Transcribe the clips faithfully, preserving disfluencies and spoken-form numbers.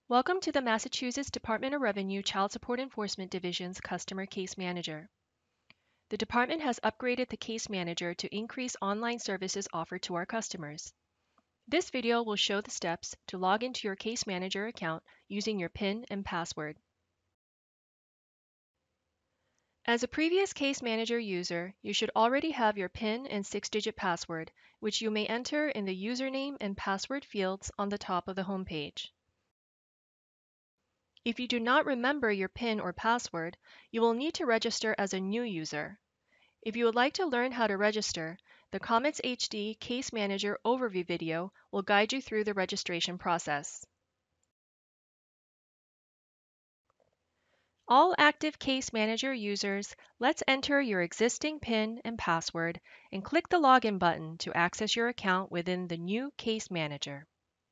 Welcome to the Massachusetts Department of Revenue Child Support Enforcement Division's Customer Case Manager. The department has upgraded the Case Manager to increase online services offered to our customers. This video will show the steps to log into your Case Manager account using your PIN and password. As a previous Case Manager user, you should already have your PIN and six-digit password, which you may enter in the username and password fields on the top of the homepage. If you do not remember your PIN or password, you will need to register as a new user. If you would like to learn how to register, the Comets H D Case Manager overview video will guide you through the registration process. All active Case Manager users, let's enter your existing PIN and password and click the Login button to access your account within the new Case Manager.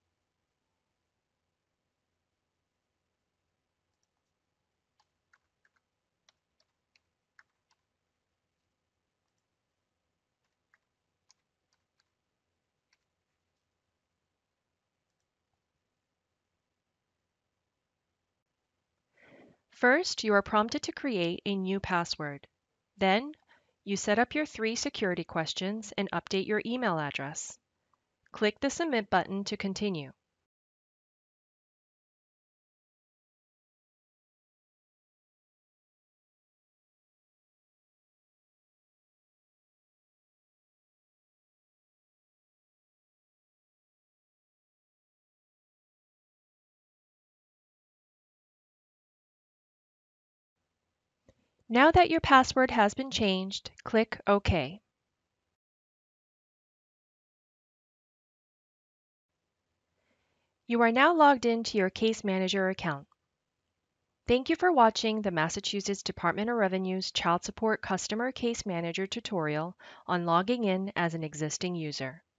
First, you are prompted to create a new password. Then, you set up your three security questions and update your email address. Click the Submit button to continue. Now that your password has been changed, click OK. You are now logged into your Case Manager account. Thank you for watching the Massachusetts Department of Revenue's Child Support Customer Case Manager tutorial on logging in as an existing user.